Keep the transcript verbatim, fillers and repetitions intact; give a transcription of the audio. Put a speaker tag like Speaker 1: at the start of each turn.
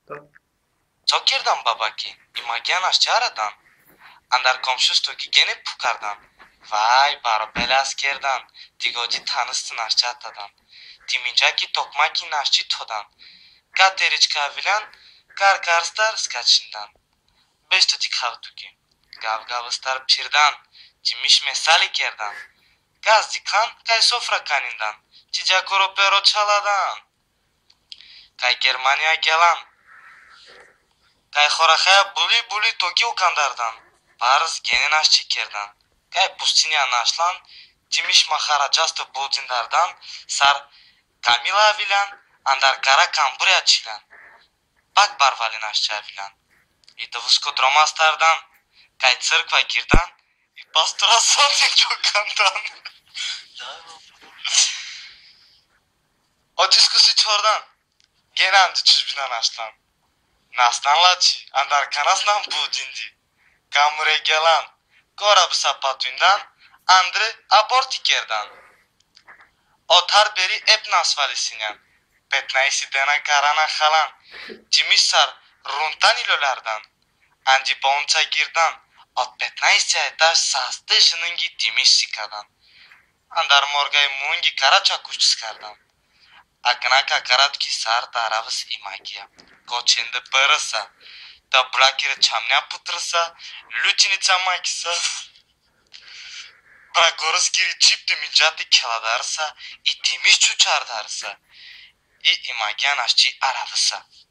Speaker 1: Zokirdan babaki, imagian aşçaradan. Andar komşus toki gene pukardan. Vay baro bela askerdan. Tigoji tanısın aşçatadan. Timinjaki tokmaki naşçı todan. Kateriçka vilan, kar karstar skaçından. Beş tutik havtuki. Gav gavıstar pirdan. Cimiş mesali kerdan. Gaz dikan kay sofra kanindan. Çicakoro pero çaladan. Kay Germania gelan. Kay xorakaya buli buli toki ukandardan. Barız genin aşçı kerdan. Kay pustinya naşlan. Cimiş mahara casto bulcindardan. Sar Kamila vilan. Andar kara kamburya çilan. Bak barvalin aşçı vilan. I Dovsko dromastardan. Kay църква girdan. I pastora Sotin Gökhan'dan. O diskusi çordan. Gene anti çüzbinan aslan. Nastan laçi. Andar kanasnan bu dindi. Kamure gelan. Korabı sapatünden. Andre abortikerdan. O tarberi ep nasvalisinen. Petnaisi dena karana halan. Cimisar runtan ilolardan. Anci bonca girdan. Ot petnaisi etaş sastı jınıngi dimiş sikadan. Andar morgay mungi karaça kuçskardan. Aknaka karatki sar taravs imagia. Koçende părăsa. Da blakire çamnea putrăsa. Lüçini çamakisa. Bragoruskiri çipti minjati keladarsa. I timiş çuçardarsa. I imagian aşçı aravısa.